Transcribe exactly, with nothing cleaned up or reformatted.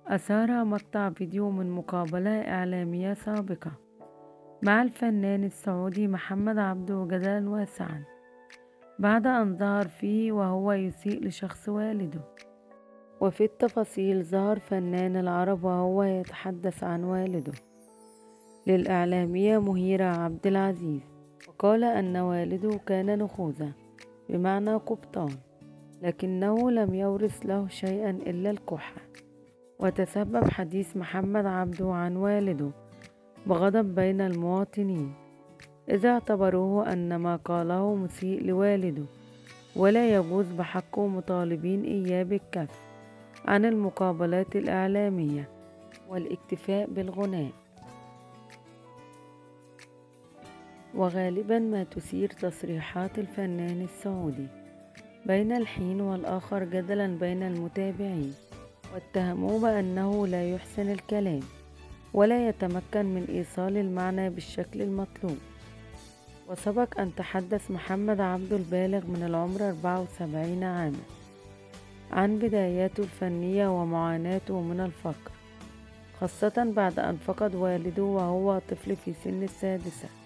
أثار مقطع فيديو من مقابلة إعلامية سابقة مع الفنان السعودي محمد عبده جدلا واسعا بعد أن ظهر فيه وهو يسيء لشخص والده. وفي التفاصيل ظهر فنان العرب وهو يتحدث عن والده للإعلامية مهيرة عبد العزيز، وقال أن والده كان نخوذة بمعنى قبطان، لكنه لم يورث له شيئا إلا الكحة. وتسبب حديث محمد عبده عن والده بغضب بين المواطنين، إذ اعتبروه أن ما قاله مسيء لوالده ولا يجوز بحقه، مطالبين إياه بالكف عن المقابلات الإعلامية والاكتفاء بالغناء. وغالبا ما تثير تصريحات الفنان السعودي بين الحين والآخر جدلا بين المتابعين، واتهموه بأنه لا يحسن الكلام ولا يتمكن من إيصال المعنى بالشكل المطلوب. وسبق أن تحدث محمد عبده البالغ من العمر أربعة وسبعين عاما عن بداياته الفنية ومعاناته من الفقر، خاصة بعد أن فقد والده وهو طفل في سن السادسة.